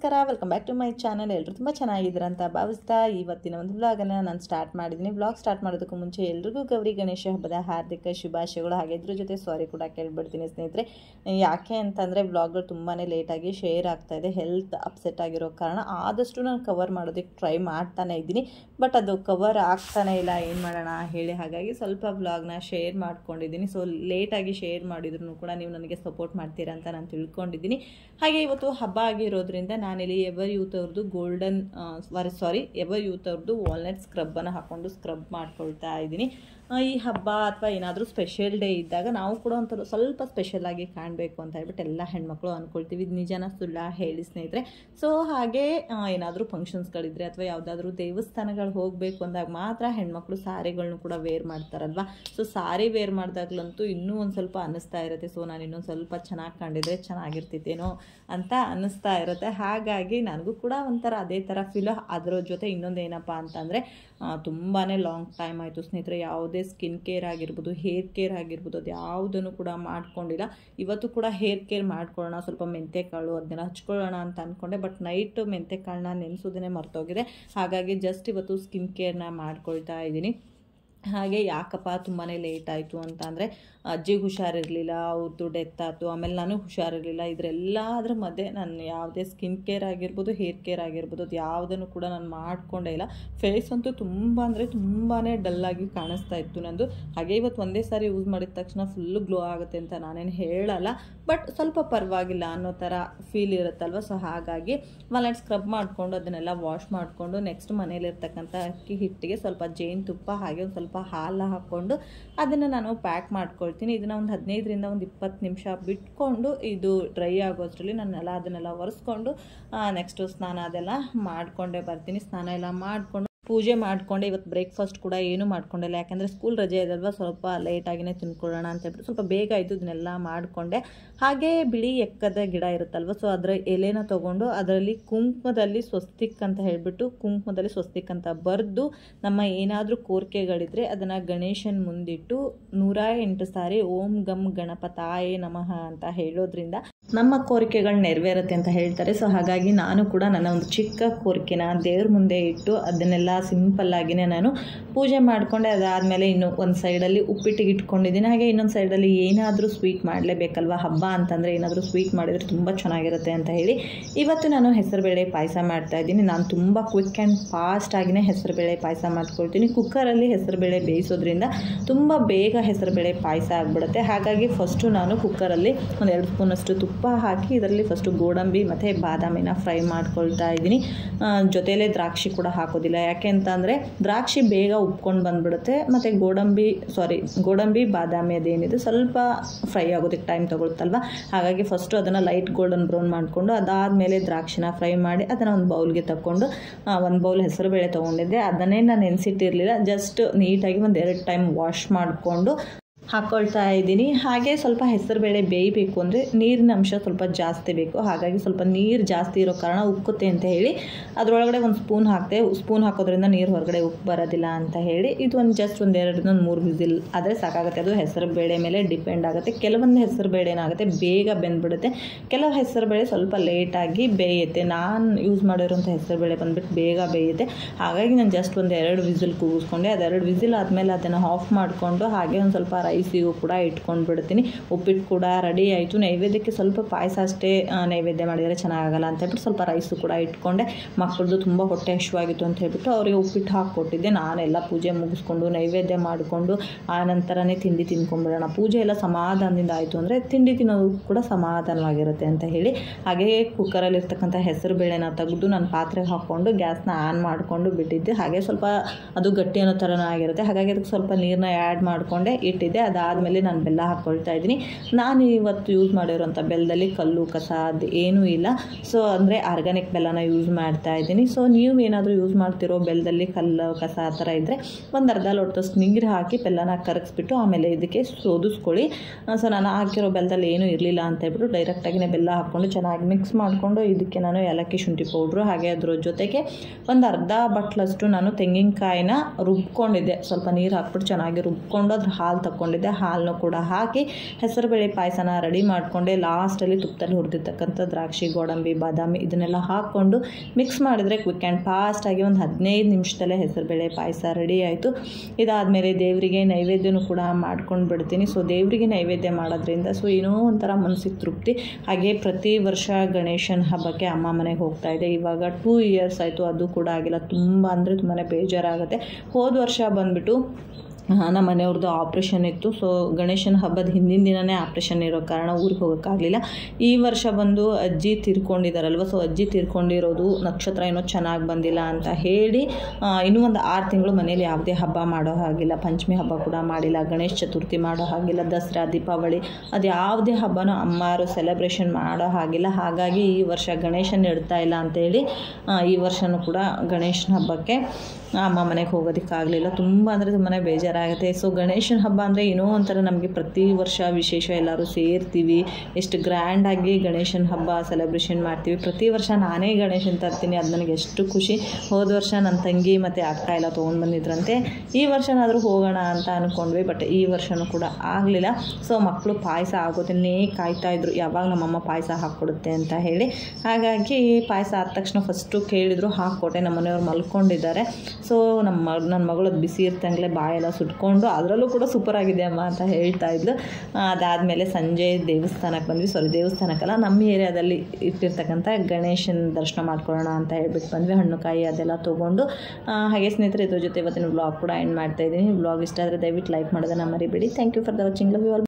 ನಮಸ್ಕಾರ, welcome back to my channel. ಎಲ್ಲರೂ ತುಂಬ ಚೆನ್ನಾಗಿದ್ದೀರ ಅಂತ ಭಾವಿಸ್ತಾ ಇವತ್ತಿನ ಒಂದು ವ್ಲಾಗನ್ನು ನಾನು ಸ್ಟಾರ್ಟ್ ಮಾಡಿದ್ದೀನಿ. ವ್ಲಾಗ್ ಸ್ಟಾರ್ಟ್ ಮಾಡೋದಕ್ಕೂ ಮುಂಚೆ ಎಲ್ರಿಗೂ ಗೌರಿ ಗಣೇಶ ಹಬ್ಬದ ಹಾರ್ದಿಕ ಶುಭಾಶಯಗಳು. ಹಾಗೆ ಇದ್ರ ಜೊತೆ ಸಾರಿ ಕೂಡ ಕೇಳ್ಬಿಡ್ತೀನಿ ಸ್ನೇಹಿತರೆ. ಯಾಕೆ ಅಂತಂದರೆ ವ್ಲಾಗ್ಗಳು ತುಂಬಾ ಲೇಟಾಗಿ ಶೇರ್ ಆಗ್ತಾಯಿದೆ. ಹೆಲ್ತ್ ಅಪ್ಸೆಟ್ ಆಗಿರೋ ಕಾರಣ ಆದಷ್ಟು ನಾನು ಕವರ್ ಮಾಡೋದಕ್ಕೆ ಟ್ರೈ ಮಾಡ್ತಾನೆ ಇದ್ದೀನಿ. ಬಟ್ ಅದು ಕವರ್ ಆಗ್ತಾನೆ ಇಲ್ಲ, ಏನು ಮಾಡೋಣ ಹೇಳಿ. ಹಾಗಾಗಿ ಸ್ವಲ್ಪ ವ್ಲಾಗ್ನ ಶೇರ್ ಮಾಡ್ಕೊಂಡಿದ್ದೀನಿ. ಸೊ ಲೇಟಾಗಿ ಶೇರ್ ಮಾಡಿದ್ರು ಕೂಡ ನೀವು ನನಗೆ ಸಪೋರ್ಟ್ ಮಾಡ್ತೀರಾ ಅಂತ ನಾನು ತಿಳ್ಕೊಂಡಿದ್ದೀನಿ. ಹಾಗೆ ಇವತ್ತು ಹಬ್ಬ ಆಗಿರೋದ್ರಿಂದ ನಾನಿಲ್ಲಿ ಎವರ್ ಯೂತ್ ಅವ್ರದ್ದು ಎವರ್ ಯೂತ್ ಅವ್ರದ್ದು ವಾಲ್ನಟ್ ಸ್ಕ್ರಬ್ಬನ್ನು ಹಾಕ್ಕೊಂಡು ಸ್ಕ್ರಬ್ ಮಾಡ್ಕೊಳ್ತಾ ಇದ್ದೀನಿ. ಈ ಹಬ್ಬ ಅಥವಾ ಏನಾದರೂ ಸ್ಪೆಷಲ್ ಡೇ ಇದ್ದಾಗ ನಾವು ಕೂಡ ಒಂಥರ ಸ್ವಲ್ಪ ಸ್ಪೆಷಲಾಗಿ ಕಾಣಬೇಕು ಅಂತ ಹೇಳ್ಬಿಟ್ಟು ಎಲ್ಲ ಹೆಣ್ಮಕ್ಳು ಅಂದ್ಕೊಳ್ತೀವಿ. ಇದು ನಿಜನ ಸುಳ್ಳ ಹೇಳಿ ಸ್ನೇಹಿತರೆ. ಸೊ ಹಾಗೆ ಏನಾದರೂ ಫಂಕ್ಷನ್ಸ್ಗಳಿದ್ರೆ ಅಥವಾ ಯಾವುದಾದ್ರೂ ದೇವಸ್ಥಾನಗಳು ಹೋಗಬೇಕು ಅಂದಾಗ ಮಾತ್ರ ಹೆಣ್ಮಕ್ಳು ಸಾರಿಗಳನ್ನೂ ಕೂಡ ವೇರ್ ಮಾಡ್ತಾರಲ್ವ. ಸೊ ಸಾರಿ ವೇರ್ ಮಾಡಿದಾಗ್ಲಂತೂ ಇನ್ನೂ ಒಂದು ಸ್ವಲ್ಪ ಅನ್ನಿಸ್ತಾ ಇರುತ್ತೆ. ಸೊ ನಾನು ಇನ್ನೊಂದು ಸ್ವಲ್ಪ ಚೆನ್ನಾಗಿ ಕಂಡಿದ್ರೆ ಚೆನ್ನಾಗಿರ್ತಿತ್ತೇನೋ ಅಂತ ಅನ್ನಿಸ್ತಾ ಇರುತ್ತೆ. ಹಾಗಾಗಿ ನನಗೂ ಕೂಡ ಒಂಥರ ಅದೇ ಥರ ಫೀಲ್. ಅದರ ಜೊತೆ ಇನ್ನೊಂದು ಏನಪ್ಪ ಅಂತಂದರೆ ತುಂಬಾ ಲಾಂಗ್ ಟೈಮ್ ಆಯಿತು ಸ್ನೇಹಿತರೆ. ಯಾವುದೇ ಸ್ಕಿನ್ ಕೇರ್ ಆಗಿರ್ಬೋದು, ಹೇರ್ ಕೇರ್ ಆಗಿರ್ಬೋದು, ಅದು ಯಾವುದನ್ನು ಕೂಡ ಮಾಡ್ಕೊಂಡಿಲ್ಲ. ಇವತ್ತು ಕೂಡ ಹೇರ್ ಕೇರ್ ಮಾಡ್ಕೊಳ್ಳೋಣ, ಸ್ವಲ್ಪ ಮೆಂತೆಕಾಳು ಅದನ್ನೆಲ್ಲ ಹಚ್ಕೊಳ್ಳೋಣ ಅಂತ ಅಂದ್ಕೊಂಡೆ. ಬಟ್ ನೈಟ್ ಮೆಂತೆಕಾಳನ್ನ ನೆನೆಸೋದನ್ನೇ ಮರ್ತೋಗಿದೆ. ಹಾಗಾಗಿ ಜಸ್ಟ್ ಇವತ್ತು ಸ್ಕಿನ್ ಕೇರ್ನ ಮಾಡ್ಕೊಳ್ತಾ ಇದ್ದೀನಿ. ಹಾಗೆ ಯಾಕಪ್ಪ ತುಂಬಾ ಲೇಟ್ ಆಯಿತು ಅಂತ ಅಂದರೆ ಅಜ್ಜಿಗೆ ಹುಷಾರಿರಲಿಲ್ಲ, ಅವ್ರದ್ದು ಡೆತ್ ಆಯಿತು, ಆಮೇಲೆ ನನಗೆ ಹುಷಾರಿರಲಿಲ್ಲ. ಇದರೆಲ್ಲದ್ರ ಮಧ್ಯೆ ನಾನು ಯಾವುದೇ ಸ್ಕಿನ್ ಕೇರ್ ಆಗಿರ್ಬೋದು, ಹೇರ್ ಕೇರ್ ಆಗಿರ್ಬೋದು, ಅದು ಯಾವುದನ್ನು ಕೂಡ ನಾನು ಮಾಡಿಕೊಂಡೇ ಇಲ್ಲ. ಫೇಸ್ ಅಂತೂ ತುಂಬ ಅಂದರೆ ತುಂಬಾ ಡಲ್ಲಾಗಿ ಕಾಣಿಸ್ತಾ ಇತ್ತು ನಂದು. ಹಾಗೆ ಇವತ್ತು ಒಂದೇ ಸಾರಿ ಯೂಸ್ ಮಾಡಿದ ತಕ್ಷಣ ಫುಲ್ಲು ಗ್ಲೋ ಆಗುತ್ತೆ ಅಂತ ನಾನೇನು ಹೇಳಲ್ಲ, ಬಟ್ ಸ್ವಲ್ಪ ಪರವಾಗಿಲ್ಲ ಅನ್ನೋ ಥರ ಫೀಲ್ ಇರುತ್ತಲ್ವ. ಸೊ ಹಾಗಾಗಿ ವಾಲ್ನಟ್ ಸ್ಕ್ರಬ್ ಮಾಡಿಕೊಂಡು ಅದನ್ನೆಲ್ಲ ವಾಶ್ ಮಾಡಿಕೊಂಡು ನೆಕ್ಸ್ಟ್ ಮನೇಲಿರ್ತಕ್ಕಂಥ ಅಕ್ಕಿ ಹಿಟ್ಟಿಗೆ ಸ್ವಲ್ಪ ಜೇನುತುಪ್ಪ ಹಾಗೆ ಒಂದು ಸ್ವಲ್ಪ ಹಾಲು ಹಾಕ್ಕೊಂಡು ಅದನ್ನು ನಾನು ಪ್ಯಾಕ್ ಮಾಡ್ಕೊಳ್ತೀನಿ. ಇದನ್ನು ಒಂದು 15ರಿಂದ ಒಂದು 20 ನಿಮಿಷ ಬಿಟ್ಕೊಂಡು ಇದು ಡ್ರೈ ಆಗೋಷ್ಟರಲ್ಲಿ ನಾನೆಲ್ಲ ಅದನ್ನೆಲ್ಲ ಒರೆಸ್ಕೊಂಡು ನೆಕ್ಸ್ಟು ಸ್ನಾನ ಅದೆಲ್ಲ ಮಾಡಿಕೊಂಡೇ ಬರ್ತೀನಿ. ಸ್ನಾನ ಎಲ್ಲ ಮಾಡಿಕೊಂಡು ಪೂಜೆ ಮಾಡಿಕೊಂಡೆ. ಇವತ್ತು ಬ್ರೇಕ್ಫಾಸ್ಟ್ ಕೂಡ ಏನೂ ಮಾಡ್ಕೊಂಡಿಲ್ಲ, ಯಾಕೆಂದರೆ ಸ್ಕೂಲ್ ರಜೆ ಇದಲ್ವ, ಸ್ವಲ್ಪ ಲೇಟಾಗಿಯೇ ತಿನ್ಕೊಳ್ಳೋಣ ಅಂತ ಹೇಳ್ಬಿಟ್ಟು ಸ್ವಲ್ಪ ಬೇಗ ಇದ್ದು ಇದನ್ನೆಲ್ಲ ಮಾಡಿಕೊಂಡೆ. ಹಾಗೆ ಬಿಳಿ ಎಕ್ಕದ ಗಿಡ ಇರುತ್ತಲ್ವ, ಸೊ ಅದರ ಎಲೆನ ತೊಗೊಂಡು ಅದರಲ್ಲಿ ಕುಂಕುಮದಲ್ಲಿ ಸ್ವಸ್ತಿಕ್ ಅಂತ ಹೇಳಿಬಿಟ್ಟು ಕುಂಕುಮದಲ್ಲಿ ಸ್ವಸ್ತಿಕ್ ಅಂತ ಬರೆದು ನಮ್ಮ ಏನಾದರೂ ಕೋರಿಕೆಗಳಿದ್ರೆ ಅದನ್ನು ಗಣೇಶನ ಮುಂದಿಟ್ಟು 108 ಸಾರಿ ಓಂ ಗಂ ಗಣಪತಾಯೇ ನಮಃ ಅಂತ ಹೇಳೋದ್ರಿಂದ ನಮ್ಮ ಕೋರಿಕೆಗಳು ನೆರವೇರುತ್ತೆ ಅಂತ ಹೇಳ್ತಾರೆ. ಸೊ ಹಾಗಾಗಿ ನಾನು ಕೂಡ ನನ್ನ ಒಂದು ಚಿಕ್ಕ ಕೋರಿಕೆನ ದೇವ್ರ ಮುಂದೆ ಇಟ್ಟು ಅದನ್ನೆಲ್ಲ ಸಿಂಪಲ್ಲಾಗಿಯೇ ನಾನು ಪೂಜೆ ಮಾಡಿಕೊಂಡೆ. ಅದಾದಮೇಲೆ ಇನ್ನು ಒಂದು ಸೈಡಲ್ಲಿ ಉಪ್ಪಿಟ್ಟಿಗೆ ಇಟ್ಕೊಂಡಿದ್ದೀನಿ. ಹಾಗೆ ಇನ್ನೊಂದು ಸೈಡಲ್ಲಿ ಏನಾದರೂ ಸ್ವೀಟ್ ಮಾಡಲೇಬೇಕಲ್ವ, ಹಬ್ಬ ಅಂತಂದರೆ ಏನಾದರೂ ಸ್ವೀಟ್ ಮಾಡಿದರೆ ತುಂಬ ಚೆನ್ನಾಗಿರುತ್ತೆ ಅಂತ ಹೇಳಿ ಇವತ್ತು ನಾನು ಹೆಸರುಬೇಳೆ ಪಾಯಸ ಮಾಡ್ತಾಯಿದ್ದೀನಿ. ನಾನು ತುಂಬ ಕ್ವಿಕ್ ಆ್ಯಂಡ್ ಫಾಸ್ಟಾಗಿಯೇ ಹೆಸರುಬೇಳೆ ಪಾಯಸ ಮಾಡ್ಕೊಳ್ತೀನಿ. ಕುಕ್ಕರಲ್ಲಿ ಹೆಸರುಬೇಳೆ ಬೇಯಿಸೋದ್ರಿಂದ ತುಂಬ ಬೇಗ ಹೆಸರುಬೇಳೆ ಪಾಯಸ ಆಗಿಬಿಡುತ್ತೆ. ಹಾಗಾಗಿ ಫಸ್ಟು ನಾನು ಕುಕ್ಕರಲ್ಲಿ ಒಂದು 2 ಸ್ಪೂನಷ್ಟು ತುಪ್ಪ ಹಾಕಿ ಇದರಲ್ಲಿ ಫಸ್ಟು ಗೋಡಂಬಿ ಮತ್ತು ಬಾದಾಮಿನ ಫ್ರೈ ಮಾಡ್ಕೊಳ್ತಾ ಇದ್ದೀನಿ. ಜೊತೆಯಲ್ಲೇ ದ್ರಾಕ್ಷಿ ಕೂಡ ಹಾಕೋದಿಲ್ಲ, ಯಾಕೆ ಅಂತ ಅಂದರೆ ದ್ರಾಕ್ಷಿ ಬೇಗ ಉಪ್ಕೊಂಡು ಬಂದುಬಿಡುತ್ತೆ. ಮತ್ತು ಗೋಡಂಬಿ ಬಾದಾಮಿ ಅದೇನಿದೆ ಸ್ವಲ್ಪ ಫ್ರೈ ಆಗೋದಕ್ಕೆ ಟೈಮ್ ತೊಗೊಳುತ್ತಲ್ವ. ಹಾಗಾಗಿ ಫಸ್ಟು ಅದನ್ನು ಲೈಟ್ ಗೋಲ್ಡನ್ ಬ್ರೌನ್ ಮಾಡಿಕೊಂಡು ಅದಾದಮೇಲೆ ದ್ರಾಕ್ಷಿನ ಫ್ರೈ ಮಾಡಿ ಅದನ್ನು ಒಂದು ಬೌಲ್ಗೆ ತಗೊಂಡು 1 ಬೌಲ್ ಹೆಸರುಬೇಳೆ ತೊಗೊಂಡಿದ್ದೆ. ಅದನ್ನೇ ನಾನು ನೆನೆಸಿಟ್ಟಿರಲಿಲ್ಲ, ಜಸ್ಟ್ ನೀಟಾಗಿ ಒಂದು 2 ಟೈಮ್ ವಾಶ್ ಮಾಡಿಕೊಂಡು ಹಾಕ್ಕೊಳ್ತಾ ಇದ್ದೀನಿ. ಹಾಗೆ ಸ್ವಲ್ಪ ಹೆಸರುಬೇಳೆ ಬೇಯಬೇಕು ಅಂದರೆ ನೀರಿನ ಅಂಶ ಸ್ವಲ್ಪ ಜಾಸ್ತಿ ಬೇಕು. ಹಾಗಾಗಿ ಸ್ವಲ್ಪ ನೀರು ಜಾಸ್ತಿ ಇರೋ ಕಾರಣ ಉಕ್ಕುತ್ತೆ ಅಂತ ಹೇಳಿ ಅದರೊಳಗಡೆ 1 ಸ್ಪೂನ್ ಹಾಕ್ತೆ. ಸ್ಪೂನ್ ಹಾಕೋದ್ರಿಂದ ನೀರು ಹೊರಗಡೆ ಉಪ್ಪು ಬರೋದಿಲ್ಲ ಅಂತ ಹೇಳಿ ಇದು ಜಸ್ಟ್ ಒಂದು 2-3 ವಿಸಿಲ್ ಆದರೆ ಸಾಕಾಗುತ್ತೆ. ಅದು ಹೆಸರುಬೇಳೆ ಮೇಲೆ ಡಿಪೆಂಡ್ ಆಗುತ್ತೆ. ಕೆಲವೊಂದು ಹೆಸರುಬೇಳೆ ಏನಾಗುತ್ತೆ ಬೇಗ ಬೆಂದ್ಬಿಡುತ್ತೆ, ಕೆಲವು ಹೆಸರುಬೇಳೆ ಸ್ವಲ್ಪ ಲೇಟಾಗಿ ಬೇಯುತ್ತೆ. ನಾನು ಯೂಸ್ ಮಾಡಿರೋಂಥ ಹೆಸರುಬೇಳೆ ಬಂದುಬಿಟ್ಟು ಬೇಗ ಬೇಯುತ್ತೆ. ಹಾಗಾಗಿ ನಾನು ಜಸ್ಟ್ ಒಂದು 2 ವಿಸಿಲ್ ಕೂಗಿಸ್ಕೊಂಡೆ. ಅದು 2 ವಿಸಿಲ್ ಆದಮೇಲೆ ಅದನ್ನು ಆಫ್ ಮಾಡಿಕೊಂಡು ಹಾಗೆ ಒಂದು ಸ್ವಲ್ಪ ರೈಸಿಗೂ ಕೂಡ ಇಟ್ಕೊಂಡು ಬಿಡ್ತೀನಿ. ಉಪ್ಪಿಟ್ಟು ಕೂಡ ರೆಡಿ ಆಯಿತು. ನೈವೇದ್ಯಕ್ಕೆ ಸ್ವಲ್ಪ ಪಾಯಸ ಅಷ್ಟೇ ನೈವೇದ್ಯ ಮಾಡಿದರೆ ಚೆನ್ನಾಗಲ್ಲ ಅಂತ ಹೇಳ್ಬಿಟ್ಟು ಸ್ವಲ್ಪ ರೈಸು ಕೂಡ ಇಟ್ಕೊಂಡೆ. ಮಕ್ಕಳದ್ದು ತುಂಬ ಹೊಟ್ಟೆ ಹಸಿವಾಗಿತ್ತು ಅಂತ ಹೇಳ್ಬಿಟ್ಟು ಅವರಿಗೆ ಉಪ್ಪಿಟ್ಟು ಹಾಕ್ಕೊಟ್ಟಿದ್ದೆ. ನಾನೆಲ್ಲ ಪೂಜೆ ಮುಗಿಸ್ಕೊಂಡು ನೈವೇದ್ಯ ಮಾಡಿಕೊಂಡು ಆ ನಂತರನೇ ತಿಂಡಿ ತಿನ್ಕೊಂಡ್ಬಿಡೋಣ, ಪೂಜೆ ಎಲ್ಲ ಸಮಾಧಾನದಿಂದ ಆಯಿತು ಅಂದರೆ ತಿಂಡಿ ತಿನ್ನೋದು ಕೂಡ ಸಮಾಧಾನವಾಗಿರುತ್ತೆ ಅಂತ ಹೇಳಿ ಹಾಗೆಯೇ ಕುಕ್ಕರಲ್ಲಿರ್ತಕ್ಕಂಥ ಹೆಸರು ಬೇಳೆನ ತೆಗೆದು ನಾನು ಪಾತ್ರೆಗೆ ಹಾಕ್ಕೊಂಡು ಗ್ಯಾಸ್ನ ಆನ್ ಮಾಡಿಕೊಂಡು ಬಿಟ್ಟಿದ್ದೆ. ಹಾಗೆ ಸ್ವಲ್ಪ ಅದು ಗಟ್ಟಿ ಅನ್ನೋ ಥರನೂ ಆಗಿರುತ್ತೆ. ಹಾಗಾಗಿ ಅದಕ್ಕೆ ಸ್ವಲ್ಪ ನೀರನ್ನ ಆ್ಯಡ್ ಮಾಡಿಕೊಂಡೆ ಇಟ್ಟಿದ್ದೆ. ಅದಾದಮೇಲೆ ನಾನು ಬೆಲ್ಲ ಹಾಕ್ಕೊಳ್ತಾ ಇದ್ದೀನಿ. ನಾನು ಇವತ್ತು ಯೂಸ್ ಮಾಡಿರೋಂಥ ಬೆಲ್ಲದಲ್ಲಿ ಕಲ್ಲು ಕಸ ಅದು ಏನೂ ಇಲ್ಲ. ಸೊ ಅಂದರೆ ಆರ್ಗ್ಯಾನಿಕ್ ಬೆಲ್ಲನ ಯೂಸ್ ಮಾಡ್ತಾ ಇದ್ದೀನಿ. ಸೊ ನೀವು ಏನಾದರೂ ಯೂಸ್ ಮಾಡ್ತಿರೋ ಬೆಲ್ಲದಲ್ಲಿ ಕಲ್ಲು ಕಸ ಆ ಥರ ಇದ್ದರೆ ಒಂದು ಅರ್ಧ ಲೋಟದಷ್ಟು ನೀರು ಹಾಕಿ ಬೆಲ್ಲನ ಕರಗಿಸ್ಬಿಟ್ಟು ಆಮೇಲೆ ಇದಕ್ಕೆ ಸೋದಿಸ್ಕೊಳ್ಳಿ. ಸೊ ನಾನು ಹಾಕಿರೋ ಬೆಲ್ಲದಲ್ಲಿ ಏನೂ ಇರಲಿಲ್ಲ ಅಂತ ಹೇಳ್ಬಿಟ್ಟು ಡೈರೆಕ್ಟಾಗಿಯೇ ಬೆಲ್ಲ ಹಾಕ್ಕೊಂಡು ಚೆನ್ನಾಗಿ ಮಿಕ್ಸ್ ಮಾಡಿಕೊಂಡು ಇದಕ್ಕೆ ನಾನು ಏಲಕ್ಕಿ ಶುಂಠಿ ಪೌಡ್ರು ಹಾಗೆ ಅದ್ರ ಜೊತೆಗೆ ಒಂದು ಅರ್ಧ ಬಟ್ಲಷ್ಟು ನಾನು ತೆಂಗಿನಕಾಯಿನ ರುಬ್ಕೊಂಡಿದ್ದೆ. ಸ್ವಲ್ಪ ನೀರು ಹಾಕ್ಬಿಟ್ಟು ಚೆನ್ನಾಗಿ ರುಬ್ಕೊಂಡು ಅದ್ರ ಹಾಲು ತಗೊಂಡಿದ್ದೆ. ಮಾಡ್ಕೊಂಡಿದ್ದೆ. ಹಾಲನ್ನು ಕೂಡ ಹಾಕಿ ಹೆಸರುಬೇಳೆ ಪಾಯಸನ ರೆಡಿ ಮಾಡಿಕೊಂಡೆ. ಲಾಸ್ಟಲ್ಲಿ ತುಪ್ಪದಲ್ಲಿ ಹುರಿದಿರ್ತಕ್ಕಂಥ ದ್ರಾಕ್ಷಿ, ಗೋಡಂಬಿ, ಬಾದಾಮಿ ಇದನ್ನೆಲ್ಲ ಹಾಕ್ಕೊಂಡು ಮಿಕ್ಸ್ ಮಾಡಿದರೆ ಕ್ವಿಕ್ ಆ್ಯಂಡ್ ಫಾಸ್ಟಾಗಿ ಒಂದು 15 ನಿಮಿಷದಲ್ಲೇ ಹೆಸರುಬೇಳೆ ಪಾಯಸ ರೆಡಿ ಆಯಿತು. ಇದಾದಮೇಲೆ ದೇವರಿಗೆ ನೈವೇದ್ಯನೂ ಕೂಡ ಮಾಡ್ಕೊಂಡು ಬಿಡ್ತೀನಿ. ಸೊ ದೇವರಿಗೆ ನೈವೇದ್ಯ ಮಾಡೋದ್ರಿಂದ ಸೊ ಏನೋ ಒಂಥರ ಮನಸ್ಸಿಗೆ ತೃಪ್ತಿ. ಹಾಗೆ ಪ್ರತಿ ವರ್ಷ ಗಣೇಶನ ಹಬ್ಬಕ್ಕೆ ಅಮ್ಮ ಮನೆಗೆ ಹೋಗ್ತಾ ಇದೆ. ಇವಾಗ 2 ಇಯರ್ಸ್ ಆಯಿತು, ಅದು ಕೂಡ ಆಗಿಲ್ಲ. ತುಂಬ ಅಂದರೆ ತುಂಬಾ ಬೇಜಾರಾಗುತ್ತೆ. ಹೋದ ವರ್ಷ ಬಂದುಬಿಟ್ಟು ನಮ್ಮ ಮನೆಯವ್ರದ್ದು ಆಪ್ರೇಷನ್ ಇತ್ತು. ಸೊ ಗಣೇಶನ ಹಬ್ಬದ ಹಿಂದಿನ ದಿನವೇ ಆಪ್ರೇಷನ್ ಇರೋ ಕಾರಣ ಊರಿಗೆ ಹೋಗೋಕ್ಕಾಗಲಿಲ್ಲ. ಈ ವರ್ಷ ಬಂದು ಅಜ್ಜಿ ತೀರ್ಕೊಂಡಿದ್ದಾರಲ್ವ, ಸೊ ಅಜ್ಜಿ ತೀರ್ಕೊಂಡಿರೋದು ನಕ್ಷತ್ರ ಏನೋ ಚೆನ್ನಾಗಿ ಬಂದಿಲ್ಲ ಅಂತ ಹೇಳಿ ಇನ್ನೂ ಒಂದು 6 ತಿಂಗಳು ಮನೇಲಿ ಯಾವುದೇ ಹಬ್ಬ ಮಾಡೋ ಹಾಗಿಲ್ಲ. ಪಂಚಮಿ ಹಬ್ಬ ಕೂಡ ಮಾಡಿಲ್ಲ, ಗಣೇಶ ಚತುರ್ಥಿ ಮಾಡೋ ಹಾಗಿಲ್ಲ, ದಸರಾ, ದೀಪಾವಳಿ ಅದು ಯಾವುದೇ ಹಬ್ಬನೂ ಅಮ್ಮರು ಸೆಲೆಬ್ರೇಷನ್ ಮಾಡೋ ಹಾಗಿಲ್ಲ. ಹಾಗಾಗಿ ಈ ವರ್ಷ ಗಣೇಶನ ಇಡ್ತಾ ಇಲ್ಲ ಅಂತೇಳಿ ಈ ವರ್ಷವೂ ಕೂಡ ಗಣೇಶನ ಹಬ್ಬಕ್ಕೆ ಅಮ್ಮ ಮನೆಗೆ ಹೋಗೋದಕ್ಕಾಗಲಿಲ್ಲ. ತುಂಬ ಅಂದರೆ ತುಂಬಾ ಬೇಜಾರಾಗುತ್ತೆ. ಸೊ ಗಣೇಶನ ಹಬ್ಬ ಅಂದರೆ ಏನೋ ಒಂಥರ ನಮಗೆ ಪ್ರತಿ ವರ್ಷ ವಿಶೇಷ, ಎಲ್ಲರೂ ಸೇರ್ತೀವಿ, ಎಷ್ಟು ಗ್ರ್ಯಾಂಡಾಗಿ ಗಣೇಶನ ಹಬ್ಬ ಸೆಲೆಬ್ರೇಷನ್ ಮಾಡ್ತೀವಿ. ಪ್ರತಿ ವರ್ಷ ನಾನೇ ಗಣೇಶನ ತರ್ತೀನಿ, ಅದು ನನಗೆ ಎಷ್ಟು ಖುಷಿ. ಹೋದ ವರ್ಷ ನನ್ನ ತಂಗಿ ಮತ್ತು ಅಕ್ಕ ಎಲ್ಲ ತೊಗೊಂಡು ಬಂದಿದ್ರಂತೆ. ಈ ವರ್ಷನಾದರೂ ಹೋಗೋಣ ಅಂತ ಅಂದ್ಕೊಂಡ್ವಿ, ಬಟ್ ಈ ವರ್ಷವೂ ಕೂಡ ಆಗಲಿಲ್ಲ. ಸೊ ಮಕ್ಕಳು ಪಾಯಸ ಆಗೋದನ್ನೇ ಕಾಯ್ತಾಯಿದ್ರು, ಯಾವಾಗ ನಮ್ಮಮ್ಮ ಪಾಯಸ ಹಾಕ್ಕೊಡುತ್ತೆ ಅಂತ ಹೇಳಿ. ಹಾಗಾಗಿ ಪಾಯಸ ಆದ ತಕ್ಷಣ ಫಸ್ಟು ಕೇಳಿದ್ರು, ಹಾಕ್ಕೊಟ್ಟೆ. ನಮ್ಮ ಮನೆಯವ್ರು ಮಲ್ಕೊಂಡಿದ್ದಾರೆ. ಸೊ ನನ್ನ ಮಗಳು ಬಿಸಿ ಇರ್ತಂಗಲೇ ಬಾಯೆಲ್ಲ ಸುಟ್ಕೊಂಡು ಅದರಲ್ಲೂ ಕೂಡ ಸೂಪರ್ ಆಗಿದೆ ಅಮ್ಮ ಅಂತ ಹೇಳ್ತಾ ಇದ್ಲು. ಅದಾದಮೇಲೆ ಸಂಜೆ ದೇವಸ್ಥಾನಕ್ಕೆ ಬಂದ್ವಿ. ದೇವಸ್ಥಾನಕ್ಕಲ್ಲ, ನಮ್ಮ ಏರಿಯಾದಲ್ಲಿ ಇಟ್ಟಿರ್ತಕ್ಕಂಥ ಗಣೇಶನ ದರ್ಶನ ಮಾಡ್ಕೊಳ್ಳೋಣ ಅಂತ ಹೇಳ್ಬಿಟ್ಟು ಬಂದ್ವಿ. ಹಣ್ಣು ಕಾಯಿ ಅದೆಲ್ಲ ತೊಗೊಂಡು. ಹಾಗೆ ಸ್ನೇಹಿತರೆ, ಇದ್ರ ಜೊತೆ ಇವತ್ತಿನ ವ್ಲಾಗ್ ಕೂಡ ಎಂಡ್ ಮಾಡ್ತಾಯಿದ್ದೀನಿ. ವ್ಲಾಗ್ ಇಷ್ಟ ಆದರೆ ದಯವಿಟ್ಟು ಲೈಕ್ ಮಾಡೋದನ್ನು ಮರಿಬೇಡಿ. Thank you for the watching. Love you all.